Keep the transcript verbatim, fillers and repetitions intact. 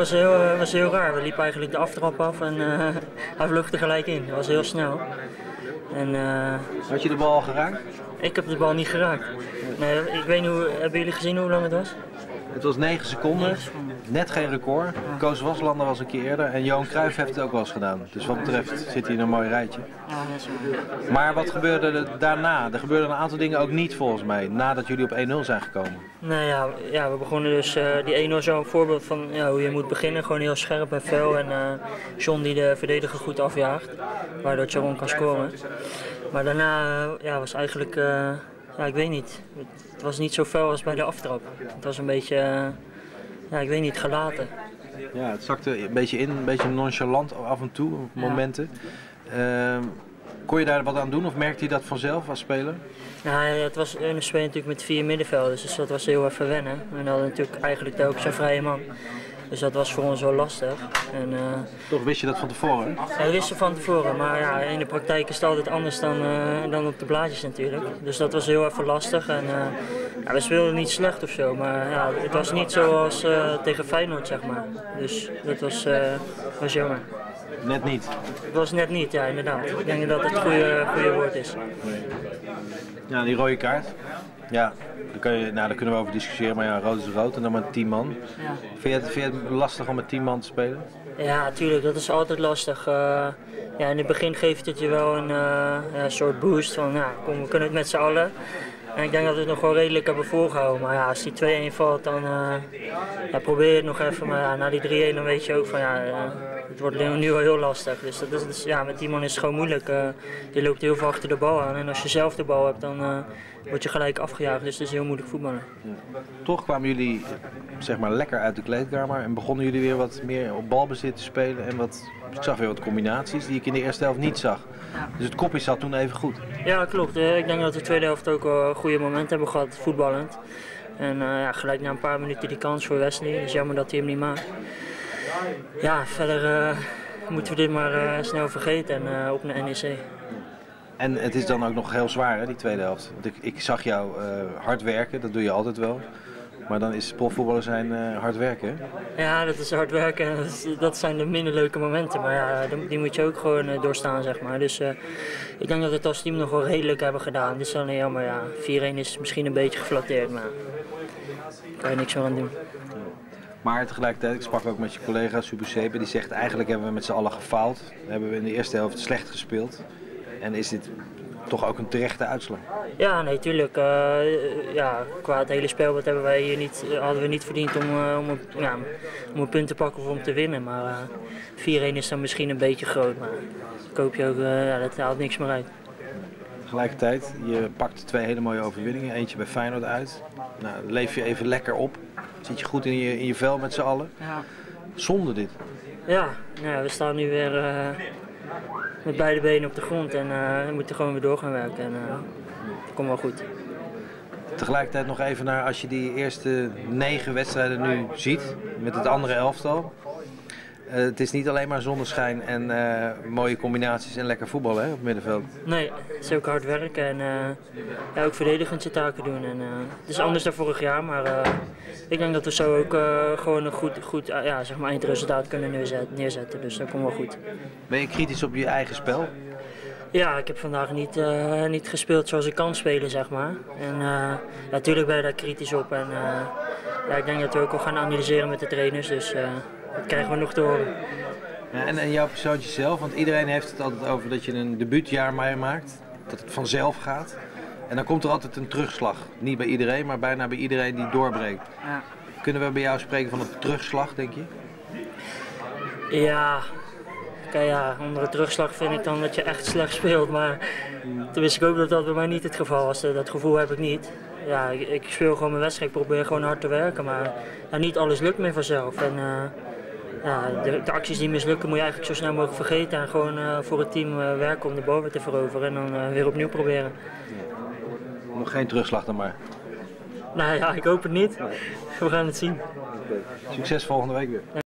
was heel, uh, was heel raar. We liepen eigenlijk de aftrap af en uh, hij vluchtte gelijk in. Dat was heel snel. En, uh, Had je de bal al geraakt? Ik heb de bal niet geraakt. Nee, ik weet niet hoe, hebben jullie gezien hoe lang het was? Het was negen seconden, net geen record. Ja. Koos Waslander was een keer eerder en Johan Cruijff heeft het ook wel eens gedaan. Dus wat betreft zit hij in een mooi rijtje. Ja, dat is wel. Maar wat gebeurde er daarna? Er gebeurden een aantal dingen ook niet volgens mij, nadat jullie op één nul zijn gekomen. Nee, ja, ja, we begonnen dus uh, die één nul zo'n voorbeeld van ja, hoe je moet beginnen. Gewoon heel scherp en fel en uh, John die de verdediger goed afjaagt, waardoor Sharon kan scoren. Maar daarna uh, ja, was eigenlijk... Uh, Ja, ik weet niet. Het was niet zo fel als bij de aftrap. Het was een beetje, uh, ja, ik weet niet, gelaten. Ja, het zakte een beetje in, een beetje nonchalant af en toe, op momenten. Ja. Uh, kon je daar wat aan doen of merkte je dat vanzelf als speler? Ja, het was in de speel natuurlijk met vier middenvelders, dus dat was heel even wennen. En we hadden natuurlijk eigenlijk ook zijn vrije man. Dus dat was voor ons wel lastig. En, uh, Toch wist je dat van tevoren? Ja, dat wisten we van tevoren, maar ja, in de praktijk is het altijd anders dan, uh, dan op de blaadjes natuurlijk. Dus dat was heel even lastig. En, uh, ja, we speelden niet slecht of zo, maar ja, het was niet zoals uh, tegen Feyenoord, zeg maar. Dus dat was, uh, was jammer. Net niet? Het was net niet, ja, inderdaad. Ik denk dat het het goede, goede woord is. Ja, die rode kaart. Ja, daar, kun je, nou, daar kunnen we over discussiëren, maar ja, rood is rood en dan met tien man. Ja. Vind, je het, vind je het lastig om met tien man te spelen? Ja, tuurlijk, dat is altijd lastig. Uh, ja, in het begin geeft het je wel een uh, ja, soort boost van, ja, kom, we kunnen het met z'n allen. En ik denk dat we het nog wel redelijk hebben volgehouden, maar ja, als die twee-een valt, dan uh, ja, probeer je het nog even. Maar ja, na die drie-een dan weet je ook van, ja, uh, het wordt nu wel heel lastig. Dus, dat is, dus ja, met die man is het gewoon moeilijk. Uh, je loopt heel veel achter de bal aan en als je zelf de bal hebt, dan uh, word je gelijk afgejaagd. Dus het is heel moeilijk voetballen. Ja. Toch kwamen jullie zeg maar, lekker uit de kleedkamer en begonnen jullie weer wat meer op balbezit te spelen. En wat, ik zag weer wat combinaties die ik in de eerste helft niet zag. Ja. Dus het kopje zat toen even goed. Ja, klopt. Ik denk dat we de tweede helft ook wel goede momenten hebben gehad, voetballend. En uh, ja, gelijk na een paar minuten die kans voor Wesley. Het is jammer dat hij hem niet maakt. Ja, verder uh, moeten we dit maar uh, snel vergeten en uh, op naar N E C. En het is dan ook nog heel zwaar, hè, die tweede helft. Want ik, ik zag jou uh, hard werken, dat doe je altijd wel. Maar dan is profvoetballer zijn uh, hard werken, hè? Ja, dat is hard werken en dat, is, dat zijn de minder leuke momenten. Maar ja, die, die moet je ook gewoon uh, doorstaan, zeg maar. Dus uh, ik denk dat we het als team nog wel redelijk hebben gedaan. Dit is alleen jammer, ja. vier-een is misschien een beetje geflatteerd, maar daar kan je niks meer aan doen. Maar tegelijkertijd, ik sprak ook met je collega Super Sepe, die zegt eigenlijk hebben we met z'n allen gefaald. Hebben we in de eerste helft slecht gespeeld. En is dit toch ook een terechte uitslag? Ja, nee, tuurlijk. Uh, ja, qua het hele spel wat hebben wij hier niet, hadden we niet verdiend om, uh, om, een, ja, om een punt te pakken of om te winnen. Maar uh, vier-een is dan misschien een beetje groot, maar koop je ook, uh, ja, dat haalt niks meer uit. Tegelijkertijd, je pakt twee hele mooie overwinningen. Eentje bij Feyenoord uit. Nou, dan leef je even lekker op. Zit je goed in je, in je vel met z'n allen. Ja. Zonder dit. Ja, nou ja, we staan nu weer uh, met beide benen op de grond en uh, we moeten gewoon weer door gaan werken. En, uh, dat komt wel goed. Tegelijkertijd nog even naar als je die eerste negen wedstrijden nu ziet met het andere elftal. Uh, het is niet alleen maar zonneschijn en uh, mooie combinaties en lekker voetballen, hè, op het middenveld. Nee, het is ook hard werken en uh, ja, ook verdedigend je taken doen. En, uh, het is anders dan vorig jaar, maar uh, ik denk dat we zo ook uh, gewoon een goed, goed uh, ja, zeg maar eindresultaat kunnen neerzetten, neerzetten. Dus dat komt wel goed. Ben je kritisch op je eigen spel? Ja, ik heb vandaag niet, uh, niet gespeeld zoals ik kan spelen, zeg maar. En uh, natuurlijk ben je daar kritisch op. En uh, ja, ik denk dat we ook wel gaan analyseren met de trainers, dus uh, dat krijgen we nog te horen. Ja, en, en jouw persoontje zelf, want iedereen heeft het altijd over dat je een debuutjaar meemaakt, dat het vanzelf gaat. En dan komt er altijd een terugslag. Niet bij iedereen, maar bijna bij iedereen die doorbreekt. Ja. Kunnen we bij jou spreken van een terugslag, denk je? Ja. Okay, ja, onder de terugslag vind ik dan dat je echt slecht speelt, maar toen wist ik ook dat dat bij mij niet het geval was. Dat gevoel heb ik niet. Ja, ik, ik speel gewoon mijn wedstrijd, ik probeer gewoon hard te werken, maar ja, niet alles lukt meer vanzelf. En, uh, ja, de, de acties die mislukken moet je eigenlijk zo snel mogelijk vergeten en gewoon uh, voor het team uh, werken om de bal weer te veroveren en dan uh, weer opnieuw proberen. Ja. Nog geen terugslag dan maar? Nou ja, ik hoop het niet. We gaan het zien. Succes volgende week weer.